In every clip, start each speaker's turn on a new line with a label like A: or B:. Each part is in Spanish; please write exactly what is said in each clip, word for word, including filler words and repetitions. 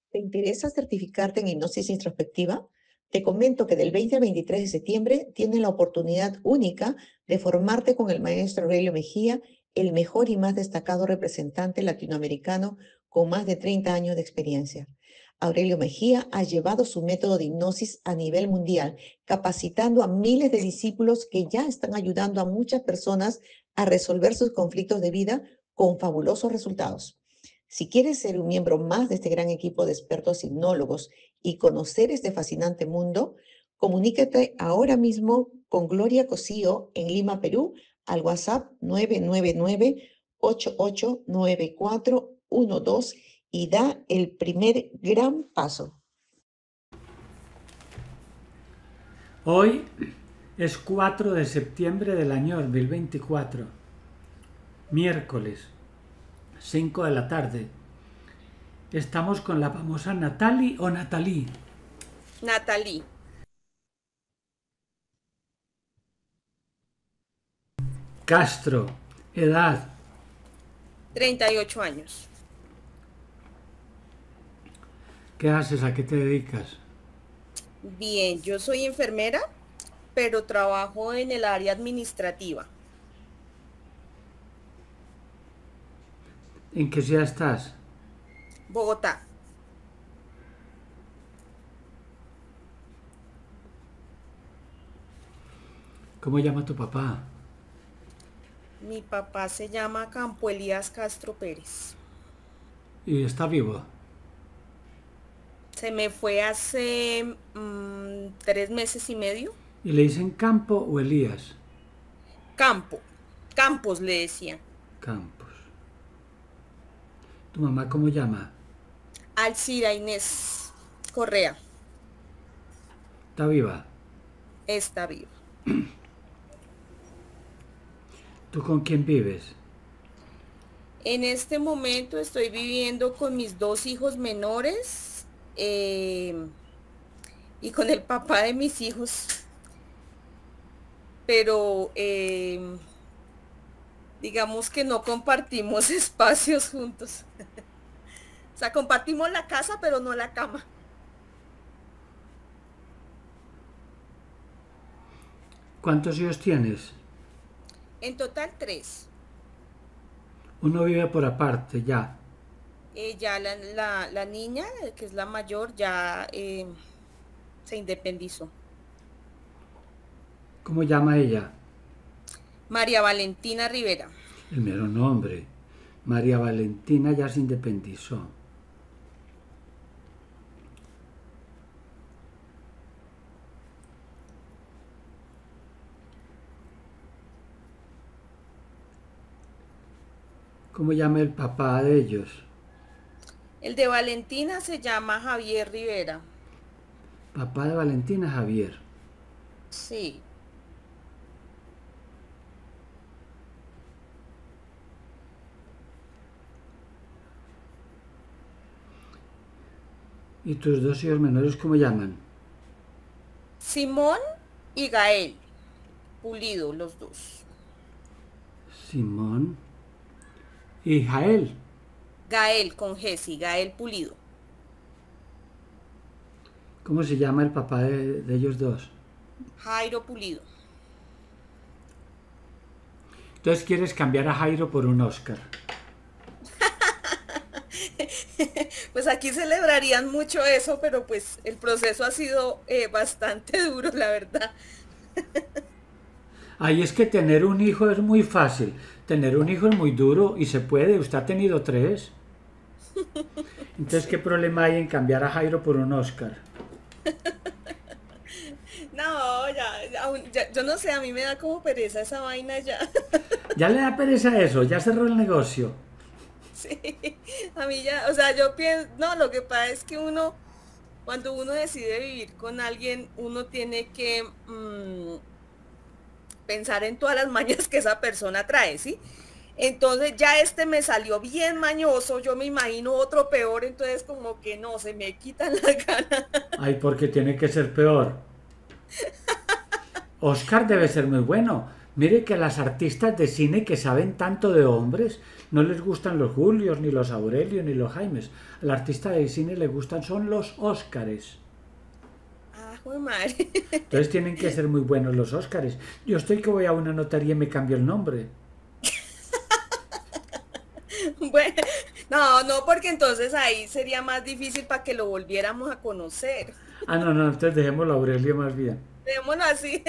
A: ¿Te interesa certificarte en hipnosis introspectiva? Te comento que del veinte al veintitrés de septiembre tienes la oportunidad única de formarte con el maestro Aurelio Mejía, el mejor y más destacado representante latinoamericano con más de treinta años de experiencia. Aurelio Mejía ha llevado su método de hipnosis a nivel mundial, capacitando a miles de discípulos que ya están ayudando a muchas personas a resolver sus conflictos de vida con fabulosos resultados. Si quieres ser un miembro más de este gran equipo de expertos hipnólogos y conocer este fascinante mundo, comunícate ahora mismo con Gloria Cosío en Lima, Perú, al WhatsApp nueve nueve nueve, ocho ocho nueve cuatro uno dos y da el primer gran paso.
B: Hoy es cuatro de septiembre del año dos mil veinticuatro, miércoles, cinco de la tarde. Estamos con la famosa Natalie o Natalie.
C: Natalie.
B: Castro, edad.
C: treinta y ocho años.
B: ¿Qué haces? ¿A qué te dedicas?
C: Bien, yo soy enfermera, pero trabajo en el área administrativa.
B: ¿En qué ciudad estás?
C: Bogotá.
B: ¿Cómo llama tu papá?
C: Mi papá se llama Campo Elías Castro Pérez.
B: ¿Y está vivo?
C: Se me fue hace mmm, tres meses y medio.
B: ¿Y le dicen Campo o Elías?
C: Campo. Campos le decían.
B: Campos. ¿Tu mamá cómo llama?
C: Alcira Inés Correa.
B: ¿Está viva?
C: Está viva.
B: ¿Tú con quién vives?
C: En este momento estoy viviendo con mis dos hijos menores eh, y con el papá de mis hijos, pero eh, digamos que no compartimos espacios juntos. O sea, compartimos la casa, pero no la cama.
B: ¿Cuántos hijos tienes?
C: En total tres.
B: Uno vive por aparte, ya.
C: Eh, ya la, la, la niña, que es la mayor, ya eh, se independizó.
B: ¿Cómo llama ella?
C: María Valentina Rivera.
B: El mero nombre. María Valentina ya se independizó. ¿Cómo llama el papá de ellos?
C: El de Valentina se llama Javier Rivera.
B: Papá de Valentina, Javier.
C: Sí.
B: ¿Y tus dos hijos menores cómo llaman?
C: Simón y Gael. Pulido, los dos.
B: Simón y Jael.
C: Gael con Jessy, Gael Pulido.
B: ¿Cómo se llama el papá de, de ellos dos?
C: Jairo Pulido.
B: Entonces quieres cambiar a Jairo por un Oscar.
C: Pues aquí celebrarían mucho eso, pero pues el proceso ha sido eh, bastante duro, la verdad.
B: Ahí es que tener un hijo es muy fácil. Tener un hijo es muy duro y se puede. Usted ha tenido tres. Entonces, ¿qué problema hay en cambiar a Jairo por un Oscar?
C: No, ya, ya, ya, yo no sé, a mí me da como pereza esa vaina ya.
B: Ya le da pereza eso, ya cerró el negocio.
C: Sí, a mí ya, o sea, yo pienso, no, lo que pasa es que uno, cuando uno decide vivir con alguien, uno tiene que mmm, pensar en todas las mañas que esa persona trae, ¿sí? Entonces ya este me salió bien mañoso, yo me imagino otro peor, entonces como que no, se me quitan las ganas.
B: Ay, porque tiene que ser peor. Oscar debe ser muy bueno, Mire que a las artistas de cine que saben tanto de hombres no les gustan los Julios, ni los Aurelios, ni los Jaimes. Al artista de cine le gustan son los Óscares.
C: Ah, jue madre.
B: Entonces tienen que ser muy buenos los Óscares. Yo estoy que voy a una notaría y me cambio el nombre.
C: Bueno, no, no, porque entonces ahí sería más difícil para que lo volviéramos a conocer.
B: Ah, no, no, entonces dejémoslo a Aurelio más bien.
C: Dejémoslo así.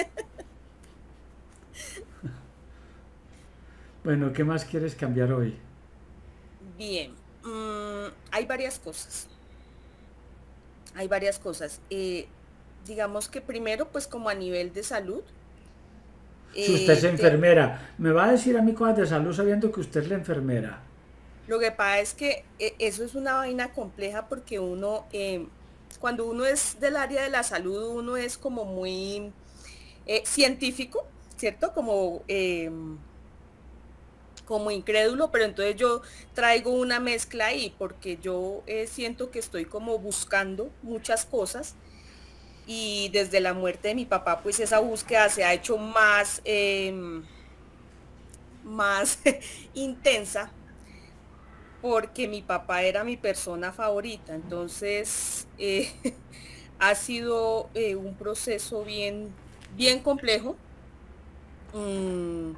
B: Bueno, ¿qué más quieres cambiar hoy?
C: Bien, mm, hay varias cosas. Hay varias cosas. Eh, digamos que primero, pues como a nivel de salud.
B: Si usted es
C: eh, de-
B: enfermera, me va a decir a mí cosas de salud sabiendo que usted es la enfermera.
C: lo que pasa es que eh, eso es una vaina compleja porque uno, eh, cuando uno es del área de la salud, uno es como muy eh, científico, ¿cierto? Como, eh, como incrédulo, pero entonces yo traigo una mezcla ahí porque yo eh, siento que estoy como buscando muchas cosas y desde la muerte de mi papá, pues esa búsqueda se ha hecho más, eh, más intensa porque mi papá era mi persona favorita. Entonces, eh, ha sido eh, un proceso bien, bien complejo. Mm,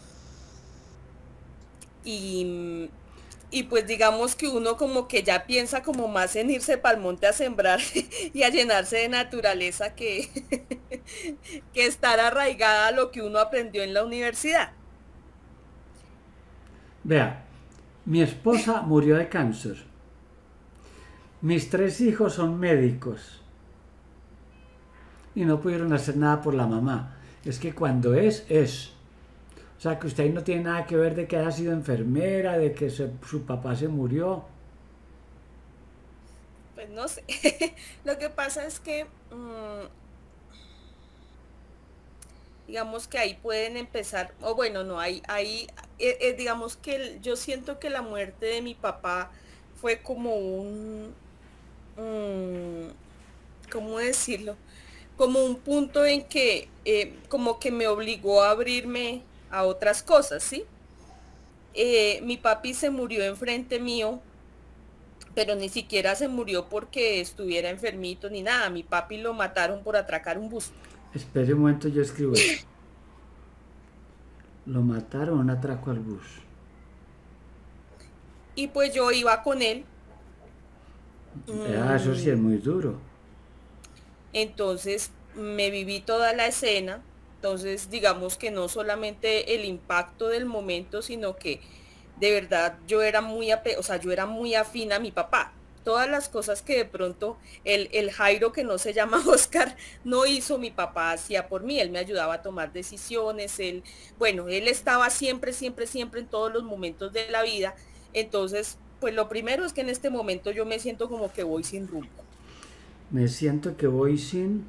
C: y, y pues digamos que uno como que ya piensa como más en irse para el monte a sembrar y a llenarse de naturaleza que, que estar arraigada a lo que uno aprendió en la universidad.
B: Vea, mi esposa murió de cáncer. Mis tres hijos son médicos y no pudieron hacer nada por la mamá. Es que cuando es, es. O sea, que usted ahí no tiene nada que ver de que haya sido enfermera, de que se- su papá se murió.
C: Pues no sé. Lo que pasa es que mm, digamos que ahí pueden empezar, o bueno, no, ahí, ahí eh, eh, digamos que el- yo siento que la muerte de mi papá fue como un, mm, ¿cómo decirlo? Como un punto en que eh, como que me obligó a abrirme a otras cosas, ¿sí? Eh, mi papi se murió enfrente mío, pero ni siquiera se murió porque estuviera enfermito ni nada. Mi papi lo mataron por atracar un bus.
B: Espere un momento, yo escribo eso. Lo mataron, un atraco al bus.
C: Y pues yo iba con él.
B: Ah, eso sí es
C: mm,
B: muy duro.
C: Entonces me viví toda la escena. Entonces, digamos que no solamente el impacto del momento, sino que de verdad yo era muy, ape- o sea, yo era muy afín a mi papá. Todas las cosas que de pronto el, el Jairo, que no se llama Oscar, no hizo, mi papá hacía por mí. Él me ayudaba a tomar decisiones. Él, bueno, él estaba siempre, siempre, siempre en todos los momentos de la vida. Entonces, pues lo primero es que en este momento yo me siento como que voy sin rumbo.
B: Me siento que voy sin...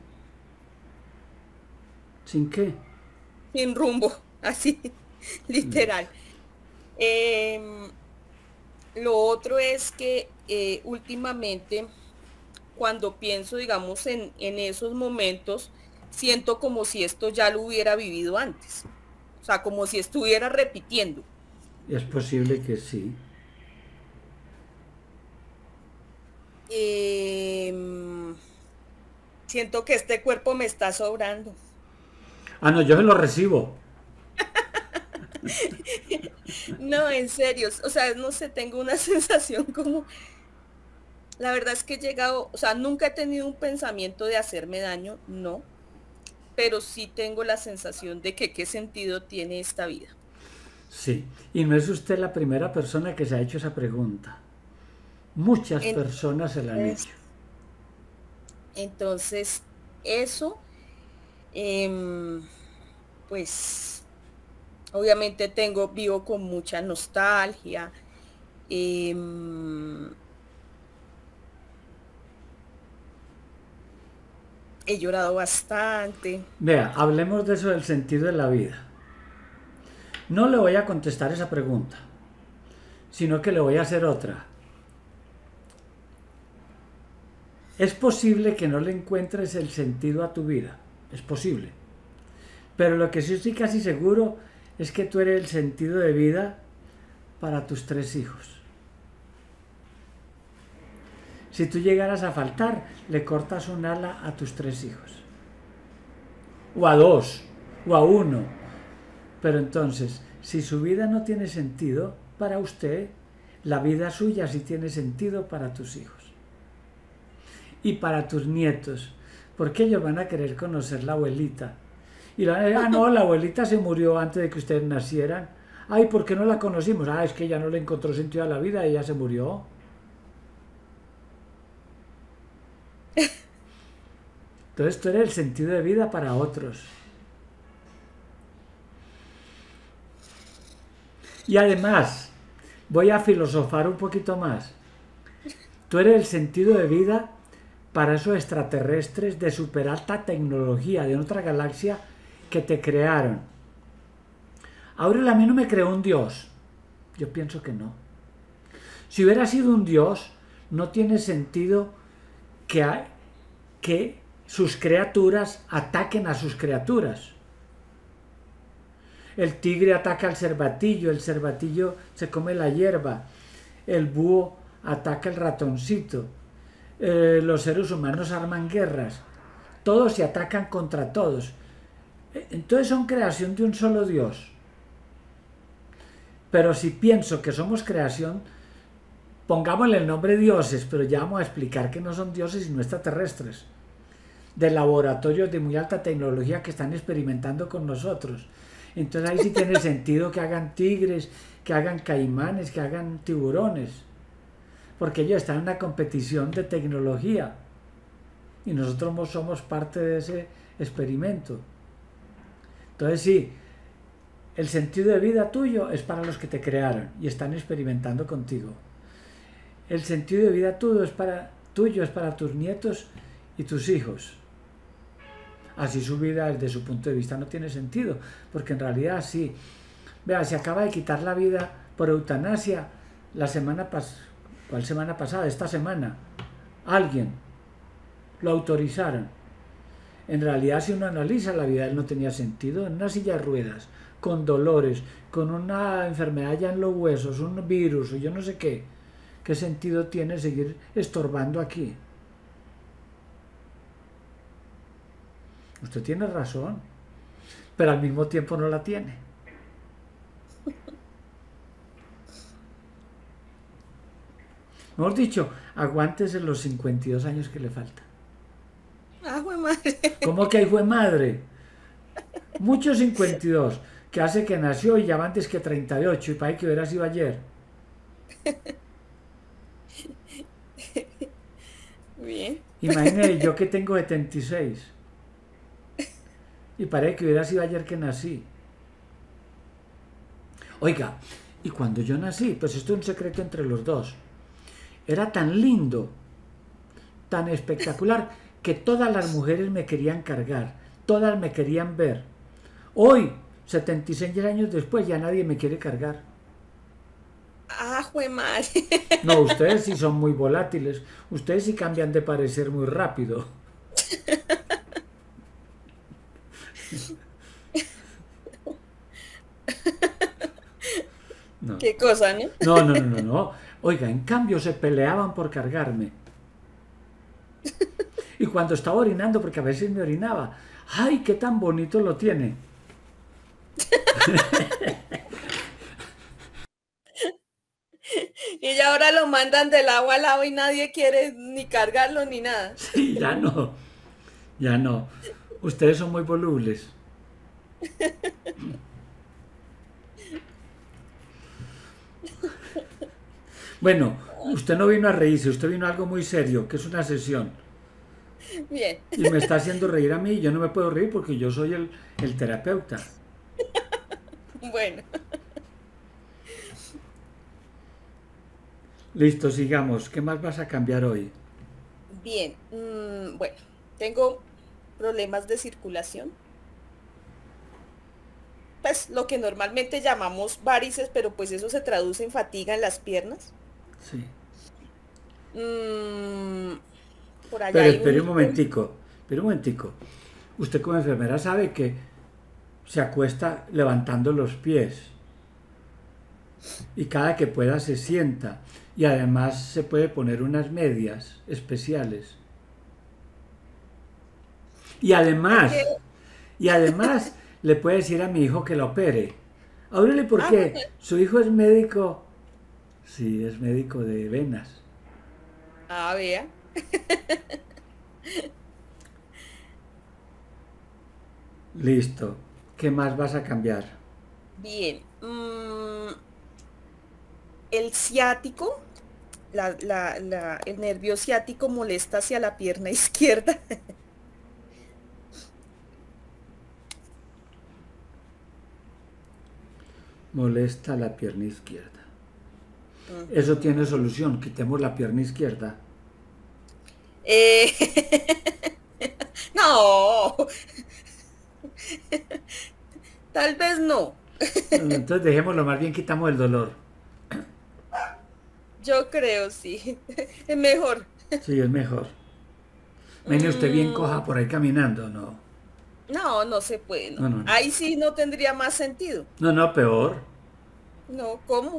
B: ¿Sin qué?
C: Sin rumbo, así, literal. Em, lo otro es que eh, últimamente, cuando pienso, digamos, en, en esos momentos, siento como si esto ya lo hubiera vivido antes. O sea, como si estuviera repitiendo.
B: Es posible que sí.
C: Em, siento que este cuerpo me está sobrando.
B: Ah, no, yo se lo recibo.
C: No, en serio, o sea, no sé, tengo una sensación como, la verdad es que he llegado, o sea, nunca he tenido un pensamiento de hacerme daño, no, pero sí tengo la sensación de que qué sentido tiene esta vida.
B: Sí. Y no es usted la primera persona que se ha hecho esa pregunta. Muchas personas se la han
C: Entonces,
B: hecho.
C: entonces eso, em, pues, obviamente tengo, vivo con mucha nostalgia. em, He llorado bastante.
B: Vea, hablemos de eso del sentido de la vida. No le voy a contestar esa pregunta, sino que le voy a hacer otra. Es posible que no le encuentres el sentido a tu vida. Es posible. Pero lo que sí estoy casi seguro es que tú eres el sentido de vida para tus tres hijos. Si tú llegaras a faltar, le cortas un ala a tus tres hijos. O a dos, o a uno. Pero entonces, si su vida no tiene sentido para usted, la vida suya sí tiene sentido para tus hijos. Y para tus nietos. Porque ellos van a querer conocer la abuelita. Y la, ah, no, la abuelita se murió antes de que ustedes nacieran. Ay, ¿por qué no la conocimos? Ah, es que ella no le encontró sentido a la vida, ella se murió. Entonces tú eres el sentido de vida para otros. Y además, voy a filosofar un poquito más. Tú eres el sentido de vida para esos extraterrestres de super alta tecnología de otra galaxia que te crearon. Aurel a mí no me creó un dios. Yo pienso que no. Si hubiera sido un dios, no tiene sentido que, que sus criaturas ataquen a sus criaturas. El tigre ataca al cervatillo, el cervatillo se come la hierba, el búho ataca al ratoncito, eh, los seres humanos arman guerras, todos se atacan contra todos. Entonces son creación de un solo Dios. Pero si pienso que somos creación, pongámosle el nombre dioses, pero ya vamos a explicar que no son dioses sino extraterrestres, de laboratorios de muy alta tecnología que están experimentando con nosotros. Entonces ahí sí tiene sentido que hagan tigres, que hagan caimanes, que hagan tiburones, porque ellos están en una competición de tecnología y nosotros somos parte de ese experimento. Entonces sí, el sentido de vida tuyo es para los que te crearon y están experimentando contigo. El sentido de vida tuyo es para, tuyo es para tus nietos y tus hijos. Así su vida desde su punto de vista no tiene sentido, porque en realidad sí. Vea, se acaba de quitar la vida por eutanasia la semana pasada, ¿cuál semana pasada? Esta semana. Alguien lo autorizaron. En realidad, si uno analiza, la vida de él no tenía sentido. En una silla de ruedas, con dolores, con una enfermedad ya en los huesos, un virus o yo no sé qué. ¿Qué sentido tiene seguir estorbando aquí? Usted tiene razón, pero al mismo tiempo no la tiene. Mejor dicho, aguántese los cincuenta y dos años que le faltan.
C: Ah, jue madre.
B: ¿Cómo que ahí fue madre? Muchos cincuenta y dos, que hace que nació y ya va antes que treinta y ocho, y para que hubiera sido ayer.
C: Bien.
B: Imagínese yo que tengo setenta y seis. Y parece que hubiera sido ayer que nací. Oiga, y cuando yo nací, pues esto es un secreto entre los dos, era tan lindo, tan espectacular, que todas las mujeres me querían cargar, todas me querían ver. Hoy, setenta y seis años después, ya nadie me quiere cargar.
C: Ah, jue madre.
B: No, ustedes sí son muy volátiles, ustedes sí cambian de parecer muy rápido.
C: No. ¿Qué cosa, no?
B: No, no, no, no, no. Oiga, en cambio se peleaban por cargarme. Y cuando estaba orinando, porque a veces me orinaba, ¡ay, qué tan bonito lo tiene!
C: Y ya ahora lo mandan del agua al agua y nadie quiere ni cargarlo ni nada.
B: Sí, ya no, ya no. Ustedes son muy volubles. Bueno, usted no vino a reírse, usted vino a algo muy serio, que es una sesión.
C: Bien.
B: Y me está haciendo reír a mí y yo no me puedo reír porque yo soy el, el terapeuta.
C: Bueno.
B: Listo, sigamos. ¿Qué más vas a cambiar hoy?
C: Bien, mmm, bueno, tengo problemas de circulación. Pues lo que normalmente llamamos varices, pero pues eso se traduce en fatiga en las piernas.
B: Sí.
C: Mm, por allá
B: Pero
C: hay
B: espere un
C: un...
B: momentico, espere un momentico. Usted como enfermera sabe que se acuesta levantando los pies y cada que pueda se sienta, y además se puede poner unas medias especiales. Y además, y además le puede decir a mi hijo que lo opere. Ábrele, ¿por qué? Su hijo es médico. Sí, es médico de venas.
C: Ah, vea.
B: Listo. ¿Qué más vas a cambiar?
C: Bien. Mm, el ciático, la, la, la, el nervio ciático molesta hacia la pierna izquierda.
B: Molesta la pierna izquierda. Uh-huh. Eso tiene solución. Quitemos la pierna izquierda.
C: Eh, no. Tal vez no.
B: Entonces dejémoslo, más bien quitamos el dolor.
C: Yo creo, sí. Es mejor.
B: Sí, es mejor. Viene usted bien coja por ahí caminando, ¿no?
C: No, no se puede. No.
B: No, no, no.
C: Ahí sí no tendría más sentido.
B: No, no, peor.
C: No, ¿cómo?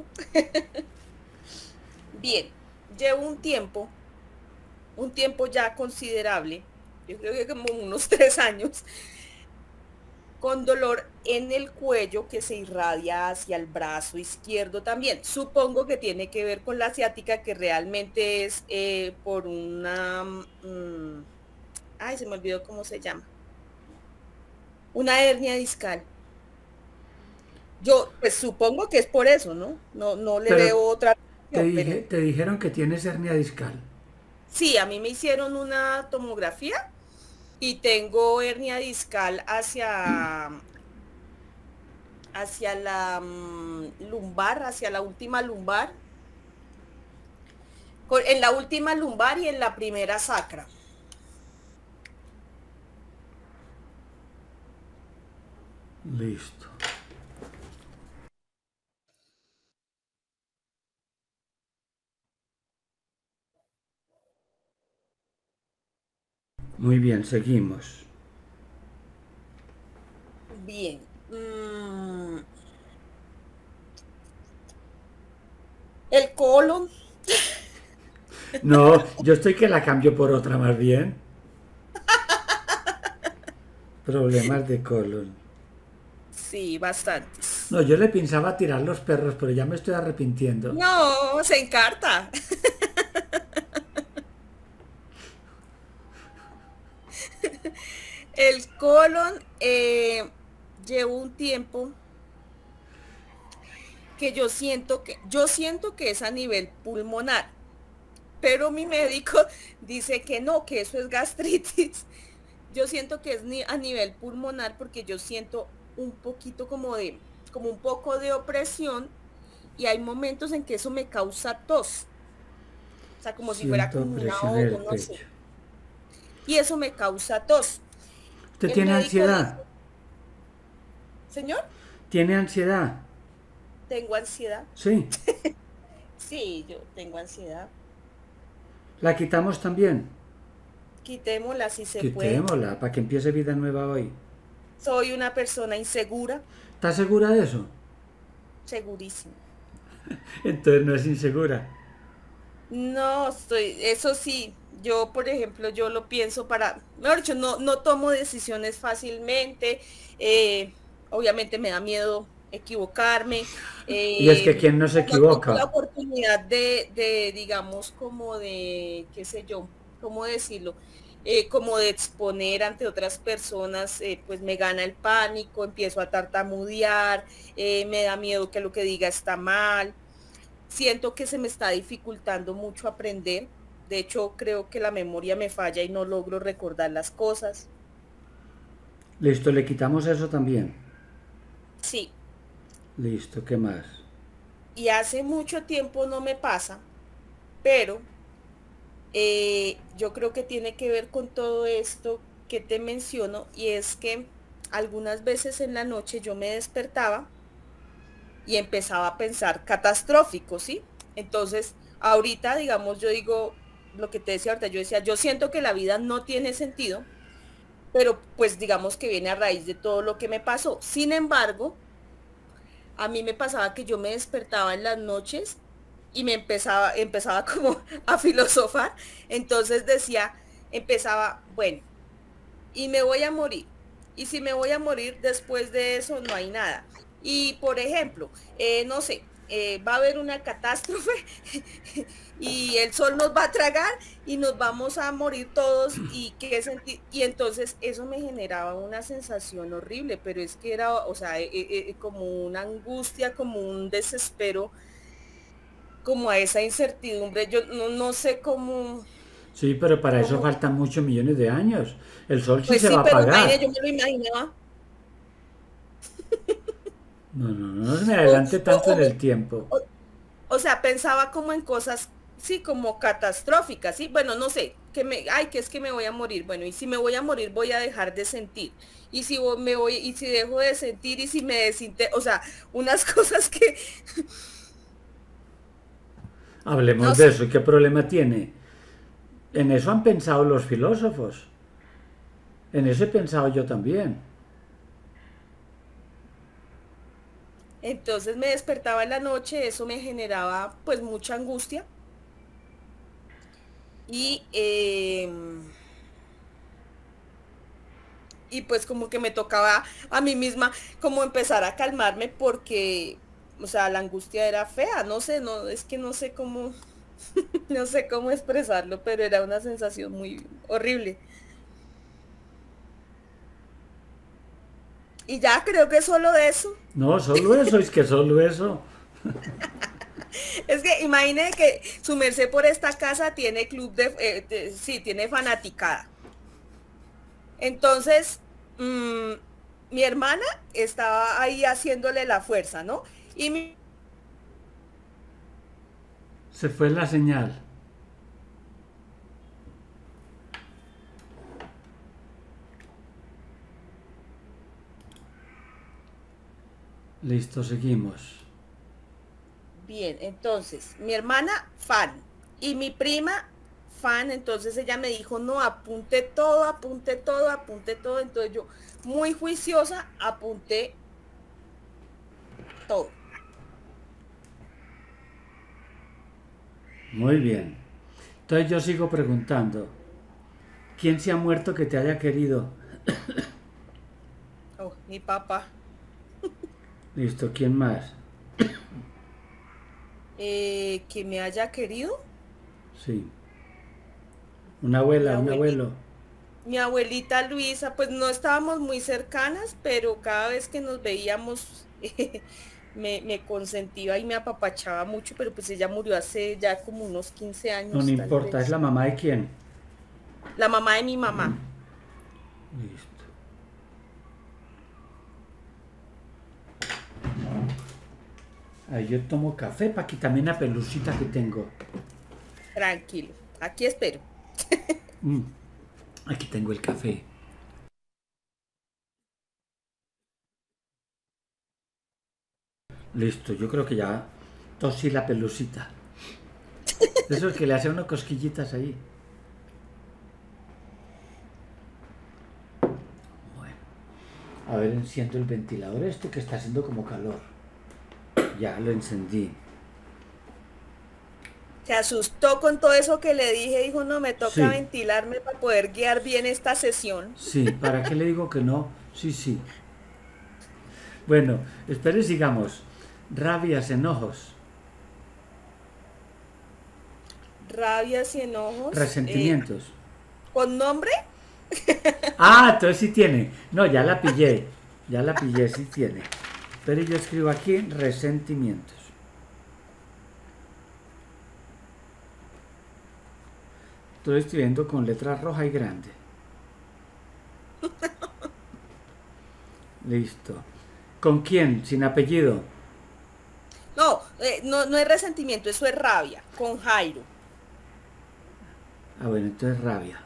C: Bien, llevo un tiempo, un tiempo ya considerable, yo creo que como unos tres años, con dolor en el cuello que se irradia hacia el brazo izquierdo también. Supongo que tiene que ver con la ciática, que realmente es eh, por una... Mmm, ay, se me olvidó cómo se llama. Una hernia discal. Yo, pues supongo que es por eso, ¿no? No, no le
B: pero
C: veo otra...
B: Te, dije,
C: pero...
B: te dijeron que tienes hernia discal.
C: Sí, a mí me hicieron una tomografía y tengo hernia discal hacia, hacia la um, lumbar, hacia la última lumbar. En la última lumbar y en la primera sacra.
B: Listo. Muy bien, seguimos.
C: Bien. Mm. El colon.
B: No, yo estoy que la cambio por otra más bien. Problemas de colon.
C: Sí, bastantes.
B: No, yo le pensaba tirar los perros, pero ya me estoy arrepintiendo.
C: No, se encarta. El colon, eh, llevo un tiempo que yo siento que, yo siento que es a nivel pulmonar, pero mi médico dice que no, que eso es gastritis. Yo siento que es a nivel pulmonar porque yo siento un poquito como de, como un poco de opresión, y hay momentos en que eso me causa tos. O sea, como
B: siento
C: si fuera como un ahogo, no sé. Y eso me causa tos.
B: ¿Usted tiene ansiedad?
C: Dice, ¿señor?
B: ¿Tiene ansiedad?
C: ¿Tengo ansiedad?
B: Sí.
C: Sí, yo tengo ansiedad.
B: ¿La quitamos también?
C: Quitémosla si se
B: Quitémosla,
C: puede.
B: Quitémosla, para que empiece vida nueva hoy.
C: Soy una persona insegura.
B: ¿Estás segura de eso?
C: Segurísima.
B: Entonces no es insegura.
C: No, estoy, eso sí, yo por ejemplo, yo lo pienso para, mejor dicho, no, no tomo decisiones fácilmente, eh, obviamente me da miedo equivocarme. Eh,
B: y es que ¿quién no se equivoca?
C: No tengo la oportunidad de, de, digamos, como de, qué sé yo, ¿cómo decirlo? Eh, como de exponer ante otras personas, eh, pues me gana el pánico, empiezo a tartamudear, eh, me da miedo que lo que diga está mal. Siento que se me está dificultando mucho aprender. De hecho, creo que la memoria me falla y no logro recordar las cosas.
B: Listo, le quitamos eso también.
C: Sí.
B: Listo, ¿qué más?
C: Y hace mucho tiempo no me pasa, pero eh, yo creo que tiene que ver con todo esto que te menciono, y es que algunas veces en la noche yo me despertaba y empezaba a pensar catastrófico, ¿sí? Entonces, ahorita, digamos, yo digo, lo que te decía ahorita, yo decía, yo siento que la vida no tiene sentido, pero pues digamos que viene a raíz de todo lo que me pasó. Sin embargo, a mí me pasaba que yo me despertaba en las noches y me empezaba, empezaba como a filosofar. Entonces decía, empezaba, bueno, y me voy a morir. Y si me voy a morir después de eso, no hay nada. Y por ejemplo, eh, no sé, eh, va a haber una catástrofe y el sol nos va a tragar y nos vamos a morir todos y qué senti- y entonces eso me generaba una sensación horrible, pero es que era, o sea, eh, eh, eh, como una angustia, como un desespero, como a esa incertidumbre. Yo no, no sé cómo,
B: Sí, pero para eso
C: cómo,
B: faltan muchos millones de años. El sol sí
C: pues
B: se
C: sí,
B: va a
C: pero imagínate,
B: apagar.
C: yo me lo imaginaba.
B: No, no, no, no se me
C: O,
B: adelante
C: o,
B: tanto en
C: o,
B: el tiempo.
C: o- o sea, pensaba como en cosas, sí, como catastróficas, sí, bueno, no sé, que me, ay, que es que me voy a morir, bueno, y si me voy a morir voy a dejar de sentir, y si vo- me voy, y si dejo de sentir, y si me desinte, o sea, unas cosas que, no
B: Hablemos de
C: sé,
B: eso. ¿Y qué problema tiene? En eso han pensado los filósofos. En eso he pensado yo también.
C: entonces me despertaba en la noche, eso me generaba pues mucha angustia, y, em, y pues como que me tocaba a mí misma como empezar a calmarme porque, o sea, la angustia era fea, no sé, no, es que no sé cómo, no sé cómo expresarlo, pero era una sensación muy horrible. Y ya creo que solo de eso.
B: No, solo eso, es que solo eso.
C: Es que imagine que su merced por esta casa tiene club de, eh, de- sí, tiene fanaticada. Entonces, mm, mi hermana estaba ahí haciéndole la fuerza, ¿no? Y mi
B: Se fue la señal. Listo, seguimos.
C: Bien, entonces, mi hermana, fan. Y mi prima, fan. Entonces ella me dijo, no, apunte todo, apunte todo, apunte todo. Entonces yo, muy juiciosa, apunté todo.
B: Muy bien. Entonces yo sigo preguntando. ¿Quién se ha muerto que te haya querido?
C: Oh, mi papá,
B: Listo, ¿quién más?
C: eh, que me haya querido,
B: Sí. Una
C: mi
B: abuela, un
C: abuelita.
B: abuelo.
C: Mi abuelita Luisa, pues no estábamos muy cercanas, pero cada vez que nos veíamos me, me consentía y me apapachaba mucho, pero pues ella murió hace ya como unos quince
B: No, no
C: años, tal
B: importa, es
C: vez.
B: la mamá de quién.
C: La mamá de mi mamá.
B: Listo. Ahí yo tomo café para quitarme una pelucita que tengo.
C: Tranquilo, aquí espero.
B: Mm, aquí tengo el café. Listo, yo creo que ya tosí la pelucita. Eso es que le hace unas cosquillitas ahí. Bueno, a ver, enciendo el ventilador este que está haciendo como calor. Ya lo encendí.
C: Se asustó con todo eso que le dije, dijo, no, me toca
B: Sí,
C: ventilarme para poder guiar bien esta sesión.
B: sí, ¿para qué le digo que no? Sí, sí. Bueno, espere, sigamos. Rabias, enojos,
C: Rabias y enojos. eh,
B: resentimientos.
C: ¿con nombre?
B: Ah, entonces sí tiene. No, ya la pillé. Ya la pillé, sí tiene. Pero yo escribo aquí resentimientos. Estoy escribiendo con letra roja y grande. Listo. ¿Con quién? Sin apellido.
C: No, eh, no, no es resentimiento, eso es rabia, con Jairo.
B: Ah, bueno, entonces rabia.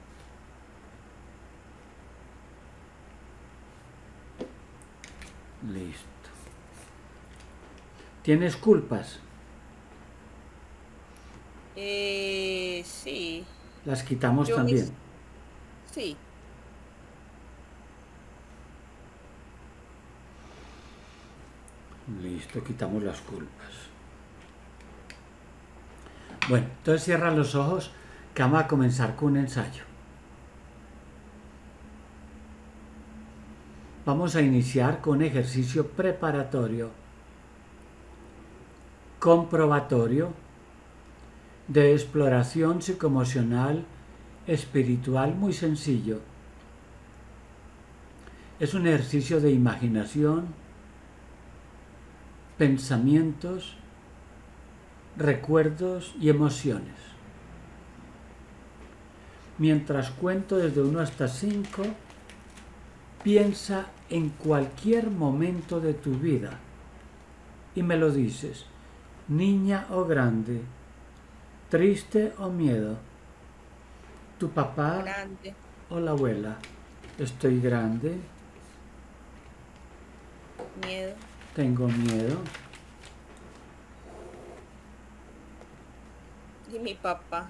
B: Listo. ¿Tienes culpas?
C: Eh, sí,
B: Las quitamos
C: yo
B: también.
C: mis, sí,
B: Listo, quitamos las culpas. Bueno, entonces cierra los ojos que vamos a comenzar con un ensayo. Vamos a iniciar con un ejercicio preparatorio, comprobatorio, de exploración psicoemocional espiritual muy sencillo. Es un ejercicio de imaginación, pensamientos, recuerdos y emociones. Mientras cuento desde uno hasta cinco, piensa en cualquier momento de tu vida y me lo dices, niña o grande, triste o miedo, tu papá
C: Grande.
B: o la abuela. Estoy grande,
C: Miedo.
B: tengo miedo,
C: Y mi papá.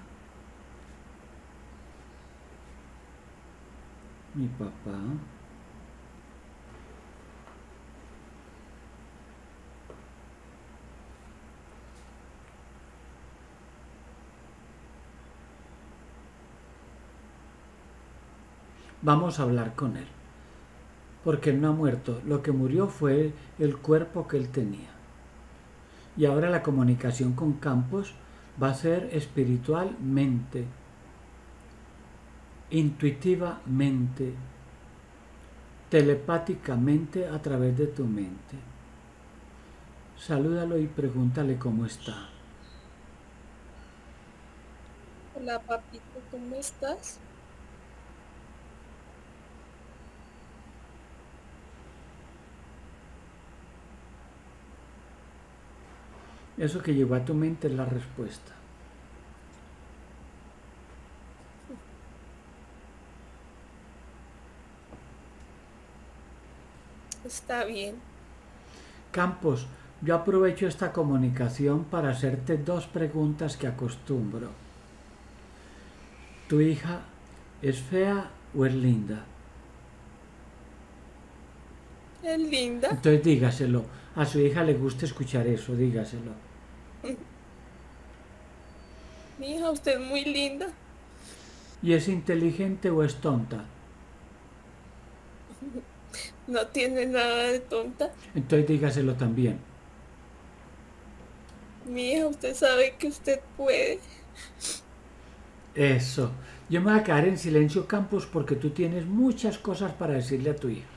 B: mi papá. Vamos a hablar con él, porque él no ha muerto. Lo que murió fue el cuerpo que él tenía. Y ahora la comunicación con Campos va a ser espiritualmente, intuitivamente, telepáticamente a través de tu mente. Salúdalo y pregúntale cómo está.
C: Hola, papito, ¿cómo estás?
B: Eso que llegó a tu mente es la respuesta.
C: Está bien.
B: Campos, yo aprovecho esta comunicación para hacerte dos preguntas que acostumbro. ¿Tu hija es fea o es linda?
C: Es linda.
B: Entonces dígaselo. A su hija le gusta escuchar eso, dígaselo.
C: Mi hija, usted es muy linda.
B: ¿Y es inteligente o es tonta?
C: No tiene nada de tonta.
B: Entonces dígaselo también.
C: Mi hija, usted sabe que usted puede.
B: Eso. Yo me voy a quedar en silencio, Campos, porque tú tienes muchas cosas para decirle a tu hija.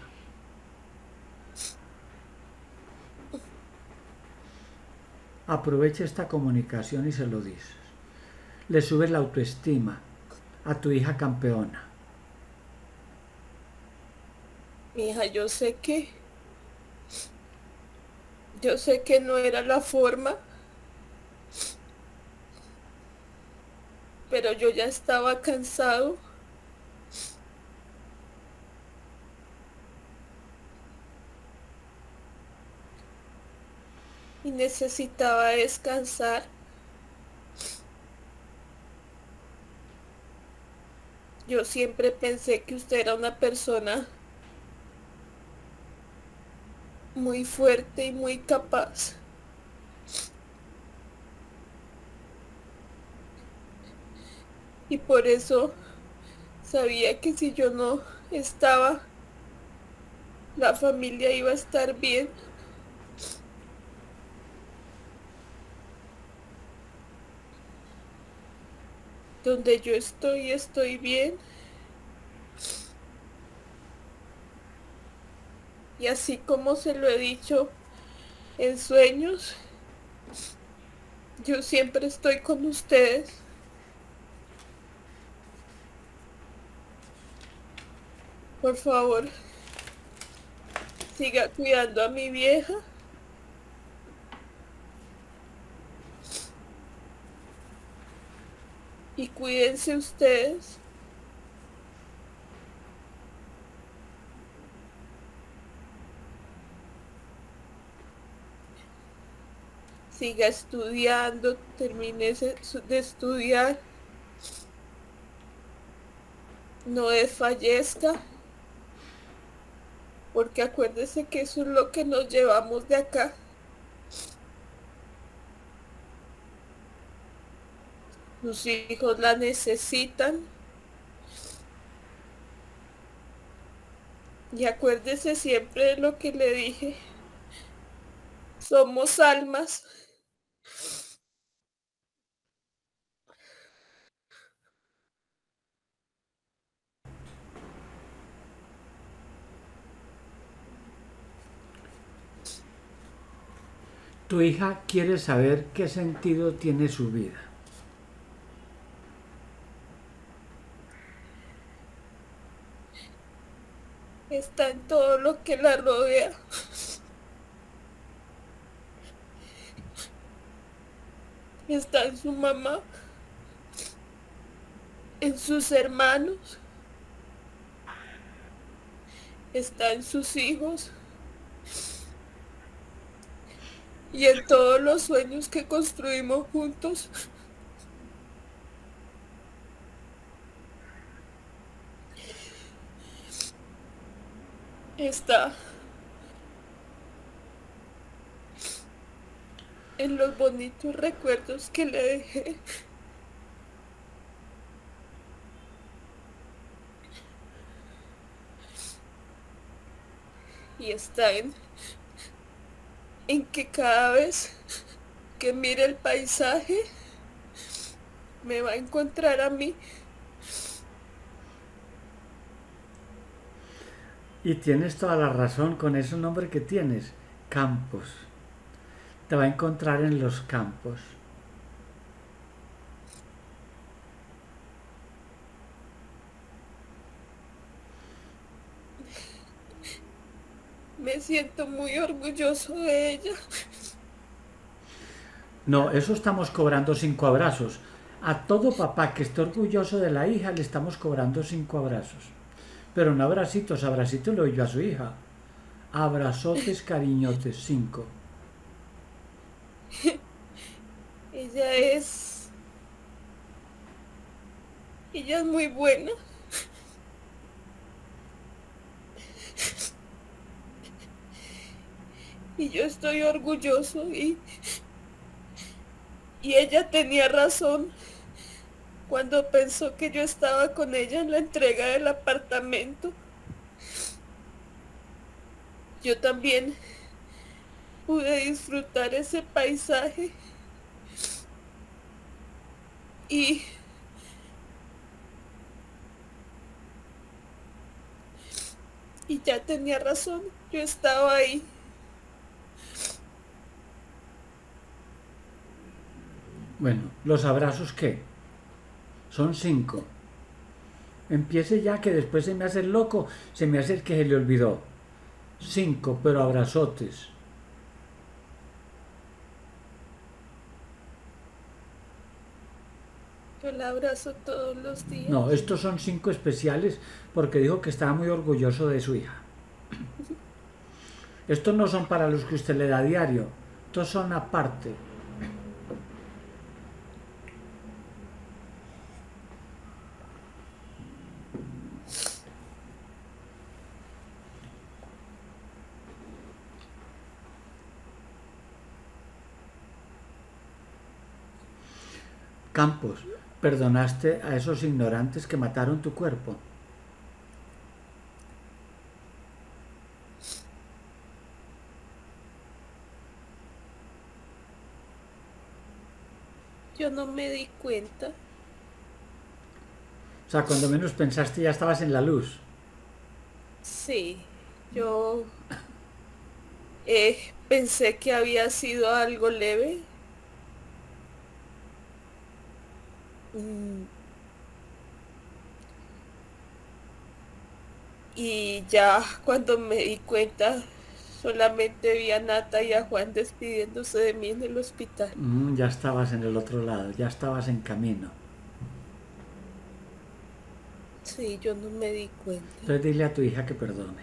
B: Aprovecha esta comunicación y se lo dices. Le subes la autoestima a tu hija campeona.
C: Mi hija, yo sé que... Yo sé que no era la forma. Pero yo ya estaba cansado. Y necesitaba descansar. Yo siempre pensé que usted era una persona muy fuerte y muy capaz. Y por eso sabía que si yo no estaba, la familia iba a estar bien. Donde yo estoy, estoy bien. Y así como se lo he dicho en sueños, yo siempre estoy con ustedes. Por favor, siga cuidando a mi vieja. Y cuídense ustedes. Siga estudiando, termine de estudiar. No desfallezca. Porque acuérdese que eso es lo que nos llevamos de acá. sus hijos la necesitan. Y acuérdese siempre de lo que le dije. Somos almas.
B: Tu hija quiere saber qué sentido tiene su vida.
C: Está en todo lo que la rodea. Está en su mamá, en sus hermanos, está en sus hijos y en todos los sueños que construimos juntos. Está en los bonitos recuerdos que le dejé. Y está en, en que cada vez que mire el paisaje, me va a encontrar a mí.
B: Y tienes toda la razón con ese nombre que tienes, Campos. Te va a encontrar en los campos.
C: Me siento muy orgulloso de ella.
B: No, eso estamos cobrando cinco abrazos. A todo papá que esté orgulloso de la hija le estamos cobrando cinco abrazos. Pero no abracitos, abracitos le doy yo a su hija. Abrazotes, cariñotes, cinco.
C: Ella es... Ella es muy buena. Y yo estoy orgulloso y... Y ella tenía razón cuando pensó que yo estaba con ella en la entrega del apartamento. Yo también pude disfrutar ese paisaje y y ya tenía razón, yo estaba ahí.
B: Bueno, ¿los abrazos qué? Son cinco. Empiece ya que después se me hace el loco, se me hace el que se le olvidó. Cinco, pero abrazotes.
C: Yo la abrazo todos los días.
B: No, estos son cinco especiales porque dijo que estaba muy orgulloso de su hija. Estos no son para los que usted le da diario, estos son aparte. Campos, ¿perdonaste a esos ignorantes que mataron tu cuerpo?
C: Yo no me di cuenta.
B: O sea, cuando menos pensaste ya estabas en la luz.
C: Sí, yo eh, pensé que había sido algo leve. Mm. Y ya cuando me di cuenta, solamente vi a Nata y a Juan despidiéndose de mí en el hospital.
B: Mm, ya estabas en el otro lado, ya estabas en camino.
C: Sí, yo no me di cuenta.
B: Entonces dile a tu hija que perdone.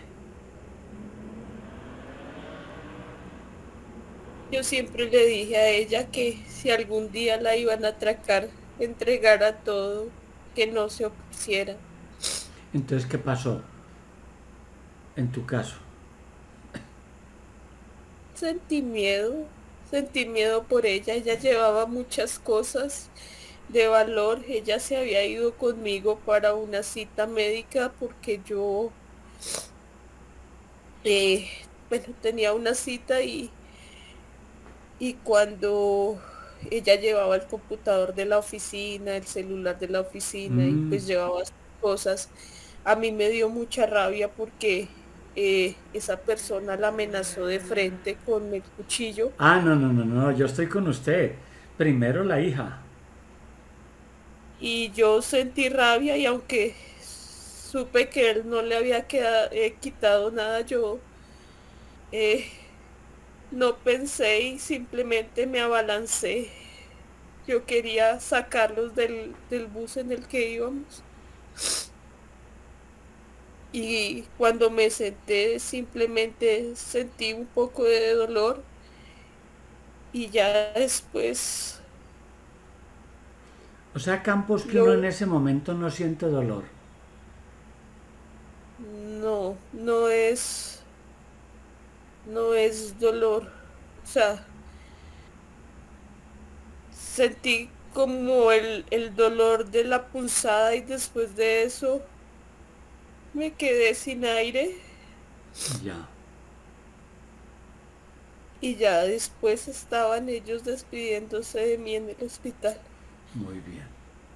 C: Yo siempre le dije a ella que si algún día la iban a atracar, entregara todo, que no se opusiera.
B: Entonces, ¿qué pasó en tu caso?
C: Sentí miedo, sentí miedo por ella, ella llevaba muchas cosas de valor. Ella se había ido conmigo para una cita médica porque yo, eh, bueno, tenía una cita y, y cuando ella llevaba el computador de la oficina, el celular de la oficina y
B: Mm.
C: pues llevaba sus cosas, a mí me dio mucha rabia porque eh, esa persona la amenazó de frente con el cuchillo
B: Ah, no, no, no, no, yo estoy con usted. Primero la hija.
C: y yo sentí rabia y aunque supe que él no le había queda- eh, quitado nada, yo eh, no pensé y simplemente me abalancé. Yo quería sacarlos del, del bus en el que íbamos. Y cuando me senté, simplemente sentí un poco de dolor y ya después,
B: O sea, Campos, que uno en
C: lo,
B: ese momento no siente dolor.
C: no, no es, no es dolor. O sea, sentí como el, el dolor de la pulsada y después de eso me quedé sin aire
B: Ya,
C: y ya después estaban ellos despidiéndose de mí en el hospital.
B: muy bien.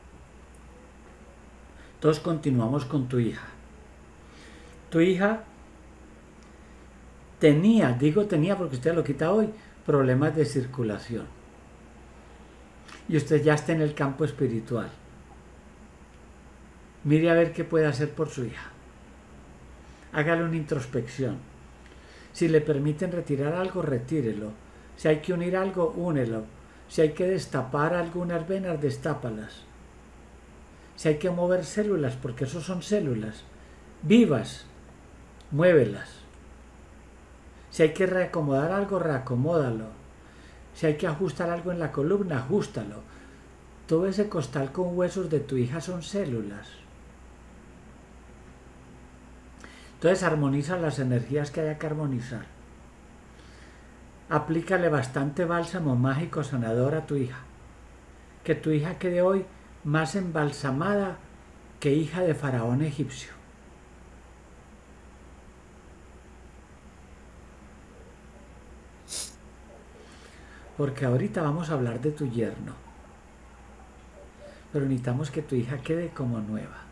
B: Entonces continuamos con tu hija. Tu hija tenía, digo tenía porque usted lo quita hoy, problemas de circulación. Y usted ya está en el campo espiritual. Mire a ver qué puede hacer por su hija. Hágale una introspección. Si le permiten retirar algo, retírelo. Si hay que unir algo, únelo. Si hay que destapar algunas venas, destápalas. Si hay que mover células, porque eso son células vivas, muévelas. Si hay que reacomodar algo, reacomódalo. Si hay que ajustar algo en la columna, ajustalo. Todo ese costal con huesos de tu hija son células. Entonces armoniza las energías que haya que armonizar. Aplícale bastante bálsamo mágico sanador a tu hija. Que tu hija quede hoy más embalsamada que hija de faraón egipcio. Porque ahorita vamos a hablar de tu yerno. Pero necesitamos que tu hija quede como nueva.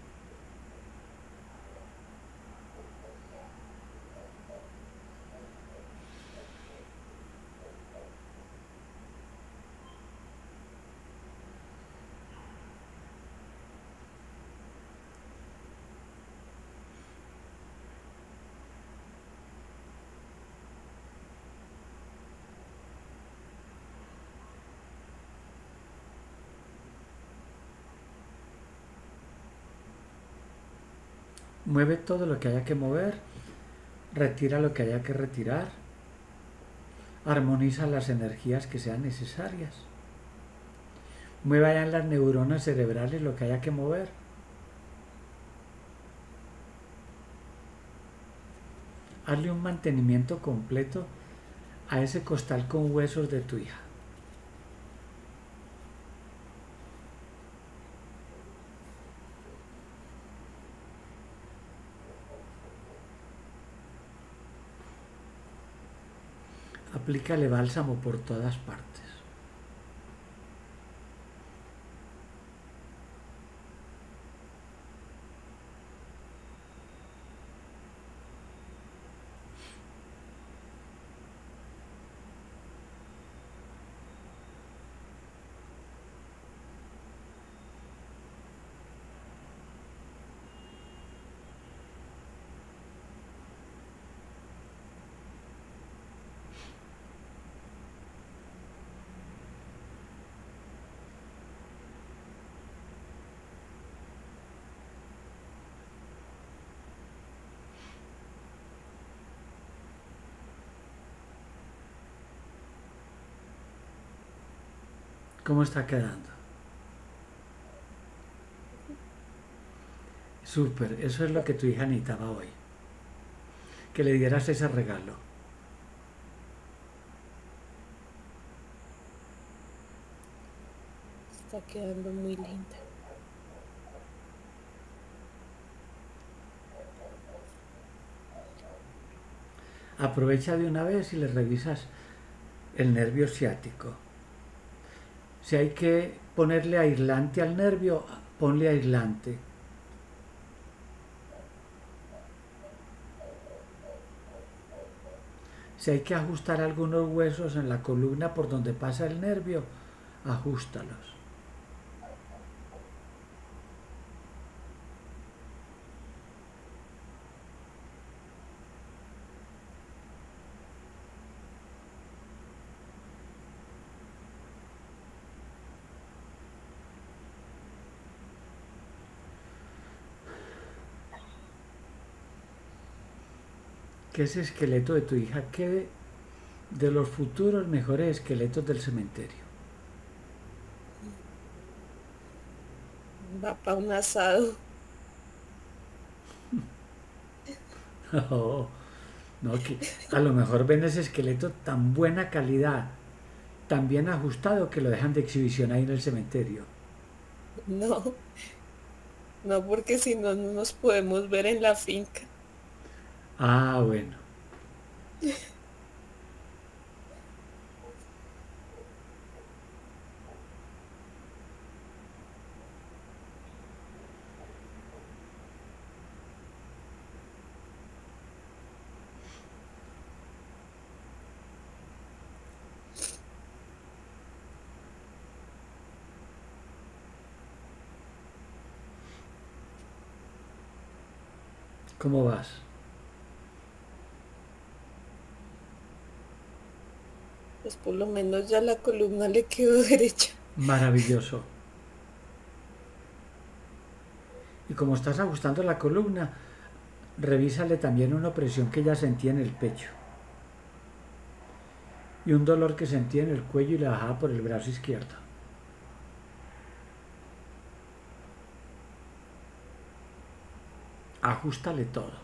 B: Mueve todo lo que haya que mover, retira lo que haya que retirar, armoniza las energías que sean necesarias. Mueve allá en las neuronas cerebrales lo que haya que mover. Hazle un mantenimiento completo a ese costal con huesos de tu hija. Aplícale bálsamo por todas partes. ¿Cómo está quedando? Súper, eso es lo que tu hija necesitaba hoy. Que le dieras ese regalo.
C: Está quedando muy linda.
B: Aprovecha de una vez y le revisas el nervio ciático. Si hay que ponerle aislante al nervio, ponle aislante. Si hay que ajustar algunos huesos en la columna por donde pasa el nervio, ajústalos. Que ese esqueleto de tu hija quede de los futuros mejores esqueletos del cementerio.
C: Va para un asado.
B: No, no, que a lo mejor ven ese esqueleto tan buena calidad, tan bien ajustado que lo dejan de exhibición ahí en el cementerio.
C: No, no, porque si no, no nos podemos ver en la finca.
B: Ah, bueno. ¿Cómo vas?
C: Pues por lo menos ya la columna le quedó derecha.
B: Maravilloso. Y como estás ajustando la columna, revísale también una opresión que ella sentía en el pecho. Y un dolor que sentía en el cuello y la bajaba por el brazo izquierdo. Ajústale todo.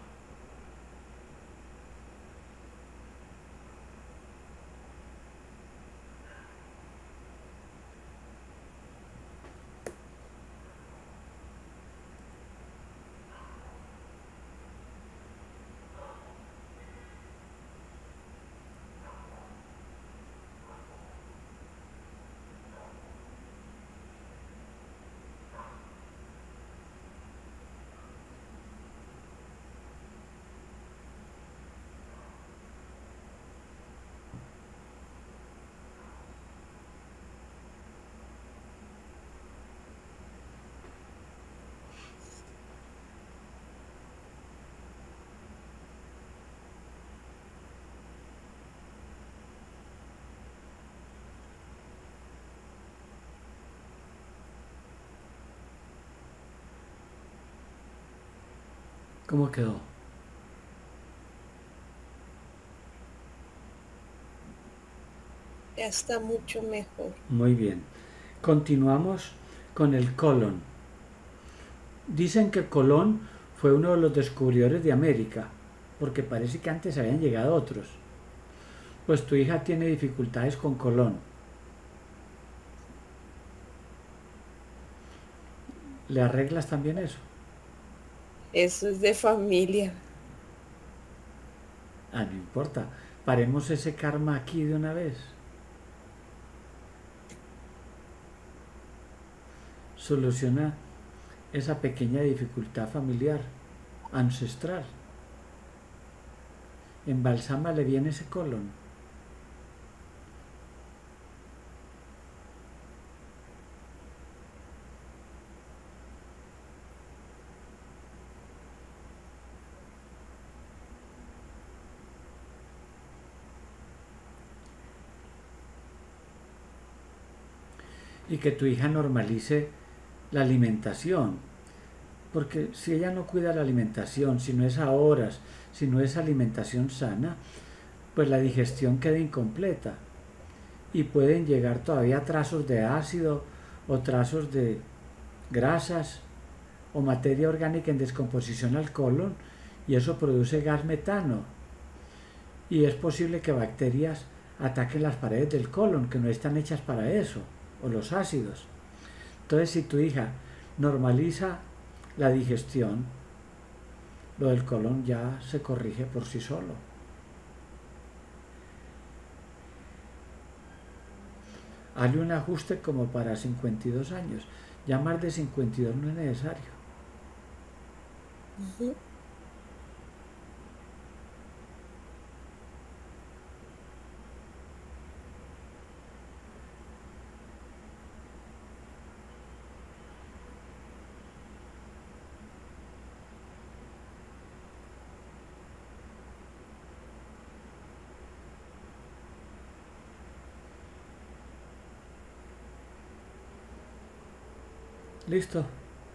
B: ¿Cómo quedó?
C: Ya está mucho mejor.
B: Muy bien. Continuamos con el colon. Dicen que Colón fue uno de los descubridores de América, porque parece que antes habían llegado otros. Pues tu hija tiene dificultades con Colón. ¿Le arreglas también eso?
C: Eso es de familia.
B: Ah, no importa. Paremos ese karma aquí de una vez. Soluciona esa pequeña dificultad familiar, ancestral. Embalsámale bien ese colon. Y que tu hija normalice la alimentación, porque si ella no cuida la alimentación, si no es a horas, si no es alimentación sana, pues la digestión queda incompleta y pueden llegar todavía trazos de ácido o trazos de grasas o materia orgánica en descomposición al colon, y eso produce gas metano y es posible que bacterias ataquen las paredes del colon, que no están hechas para eso, o los ácidos. Entonces, si tu hija normaliza la digestión, lo del colon ya se corrige por sí solo. Hazle un ajuste como para cincuenta y dos años. Ya más de cincuenta y dos no es necesario.
C: Ujú.
B: Listo.